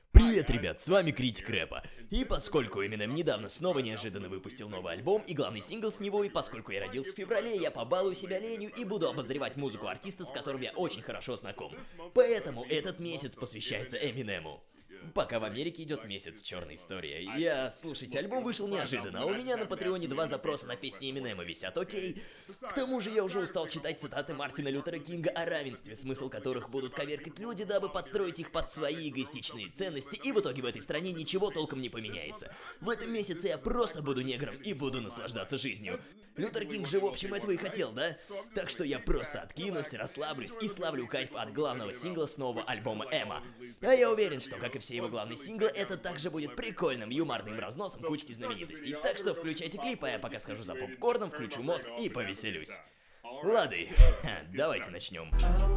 Привет, ребят, с вами Критик Рэпа. И поскольку Eminem недавно снова неожиданно выпустил новый альбом и главный сингл с него, и поскольку я родился в феврале, я побалую себя ленью и буду обозревать музыку артиста, с которым я очень хорошо знаком. Поэтому этот месяц посвящается Эминему. Пока в Америке идет месяц черной истории. Слушайте, альбом вышел неожиданно, а у меня на Патреоне 2 запроса на песни Эминема висят, окей? К тому же я уже устал читать цитаты Мартина Лютера Кинга о равенстве, смысл которых будут коверкать люди, дабы подстроить их под свои эгоистичные ценности, и в итоге в этой стране ничего толком не поменяется. В этом месяце я просто буду негром и буду наслаждаться жизнью. Лютер Кинг же в общем этого и хотел, да? Так что я просто откинусь, расслаблюсь и славлю кайф от главного сингла с нового альбома Эма. А я уверен, что, как и все его главные синглы, это также будет прикольным юморным разносом кучки знаменитостей. Так что включайте клип, а я пока схожу за попкорном, включу мозг и повеселюсь. Лады, давайте начнем.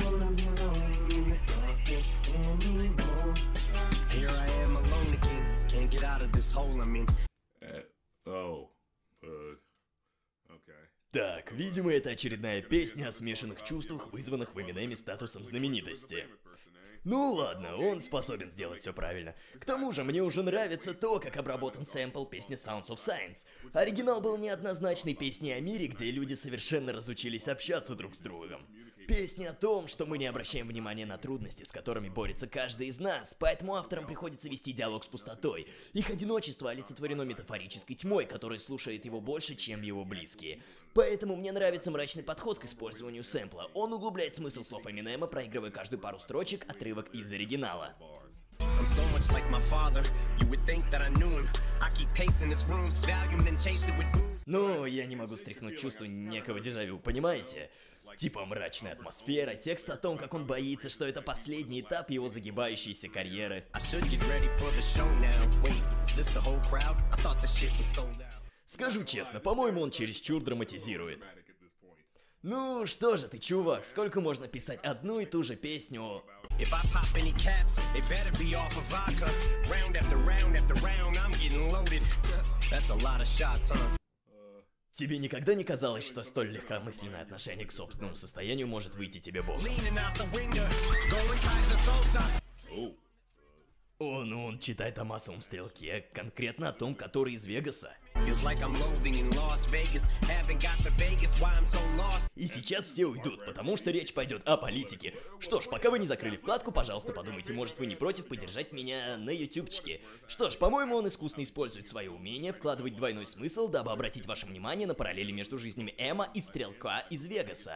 Так, видимо, это очередная песня о смешанных чувствах, вызванных в Эминеме статусом знаменитости. Ну ладно, он способен сделать все правильно. К тому же, мне уже нравится то, как обработан сэмпл песни Sounds of Science. Оригинал был неоднозначной песней о мире, где люди совершенно разучились общаться друг с другом. Песня о том, что мы не обращаем внимания на трудности, с которыми борется каждый из нас, поэтому авторам приходится вести диалог с пустотой. Их одиночество олицетворено метафорической тьмой, которая слушает его больше, чем его близкие. Поэтому мне нравится мрачный подход к использованию сэмпла. Он углубляет смысл слов Эминема, проигрывая каждую пару строчек отрывок из оригинала. Ну, я не могу стряхнуть чувство некого дежавю, понимаете? Типа мрачная атмосфера, текст о том, как он боится, что это последний этап его загибающейся карьеры. Скажу честно, по-моему, он чересчур драматизирует. Ну что же ты, чувак, сколько можно писать одну и ту же песню? Тебе никогда не казалось, что столь легкомысленное отношение к собственному состоянию может выйти тебе боком? Он читает о массовом стрелке, конкретно о том, который из Вегаса. И сейчас все уйдут, потому что речь пойдет о политике. Что ж, пока вы не закрыли вкладку, пожалуйста, подумайте, может вы не против поддержать меня на ютубчике. Что ж, по-моему, он искусно использует свое умение вкладывать двойной смысл, дабы обратить ваше внимание на параллели между жизнями Эма и стрелка из Вегаса.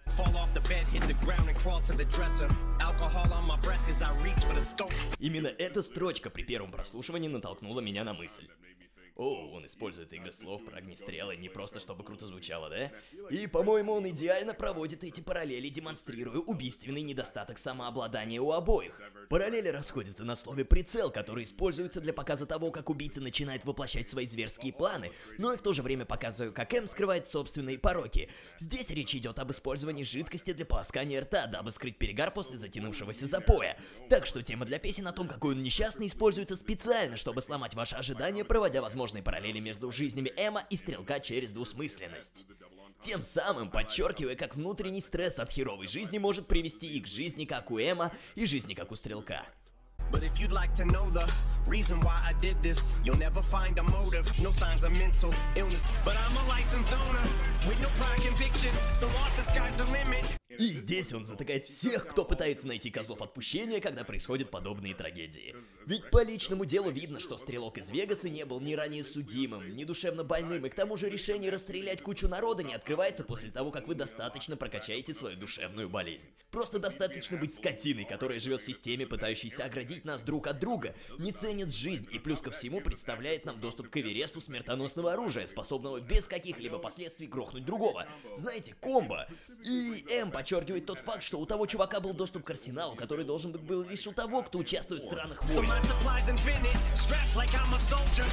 Именно эта строчка при первом прослушивании натолкнула меня на мысль. О, он использует игры слов про огнестрелы не просто чтобы круто звучало, да? И, по-моему, он идеально проводит эти параллели, демонстрируя убийственный недостаток самообладания у обоих. Параллели расходятся на слове «прицел», который используется для показа того, как убийца начинает воплощать свои зверские планы, но и в то же время показываю, как М скрывает собственные пороки. Здесь речь идет об использовании жидкости для полоскания рта, дабы скрыть перегар после затянувшегося запоя. Так что тема для песен о том, какой он несчастный, используется специально, чтобы сломать ваши ожидания, проводя возможные параллели между жизнями Эма и стрелка через двусмысленность. Тем самым подчеркивая, как внутренний стресс от херовой жизни может привести и к жизни как у Эма, и жизни как у стрелка. But if you'd like to know the reason why I did this, you'll never find a motive, no signs of mental illness. But I'm a licensed owner with no prior convictions, so lost the sky's the limit. И здесь он затыкает всех, кто пытается найти козлов отпущения, когда происходят подобные трагедии. Ведь по личному делу видно, что стрелок из Вегаса не был ни ранее судимым, ни душевно больным, и к тому же решение расстрелять кучу народа не открывается после того, как вы достаточно прокачаете свою душевную болезнь. Просто достаточно быть скотиной, которая живет в системе, пытающейся оградить нас друг от друга, не ценит жизнь и плюс ко всему представляет нам доступ к Эвересту смертоносного оружия, способного без каких-либо последствий грохнуть другого. Знаете, комбо. И М подчеркивает тот факт, что у того чувака был доступ к арсеналу, который должен был лишь у того, кто участвует в сраных войнах. И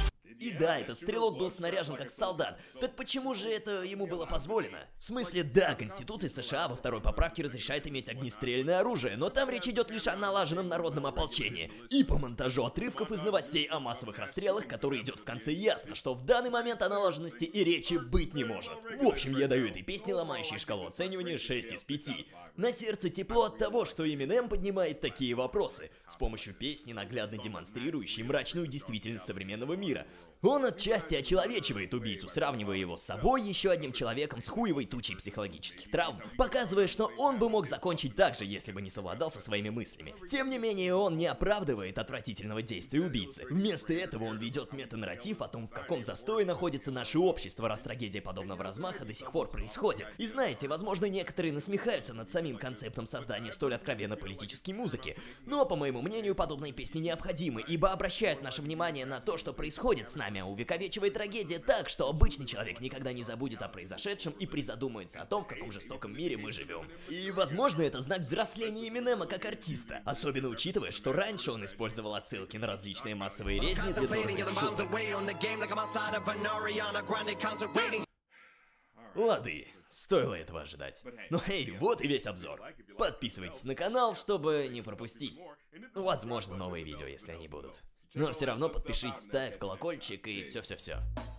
И да, этот стрелок был снаряжен как солдат. Так почему же это ему было позволено? В смысле, да, Конституция США во второй поправке разрешает иметь огнестрельное оружие, но там речь идет лишь о налаженном народном ополчении. И по монтажу отрывков из новостей о массовых расстрелах, который идет в конце, ясно, что в данный момент о налаженности и речи быть не может. В общем, я даю этой песне ломающей шкалу оценивания 6 из 5. На сердце тепло от того, что Eminem поднимает такие вопросы, с помощью песни, наглядно демонстрирующей мрачную действительность современного мира. Он отчасти очеловечивает убийцу, сравнивая его с собой, еще одним человеком с хуевой тучей психологических травм, показывая, что он бы мог закончить так же, если бы не совладал со своими мыслями. Тем не менее, он не оправдывает отвратительного действия убийцы. Вместо этого он ведет метанарратив о том, в каком застое находится наше общество, раз трагедия подобного размаха до сих пор происходит. И знаете, возможно, некоторые насмехаются над самим концептом создания столь откровенно политической музыки, но, по моему мнению, подобные песни необходимы, ибо обращают наше внимание на то, что происходит с нами, а увековечивает трагедия так, что обычный человек никогда не забудет о произошедшем и призадумается о том, в каком жестоком мире мы живем. И, возможно, это знак взросления Эминема как артиста, особенно учитывая, что раньше он использовал отсылки на различные массовые резни для дурных шуток. Лады, стоило этого ожидать. Ну эй, вот и весь обзор. Подписывайтесь на канал, чтобы не пропустить. Возможно, новые видео, если они будут. Но все равно подпишись, ставь колокольчик и все-все-все.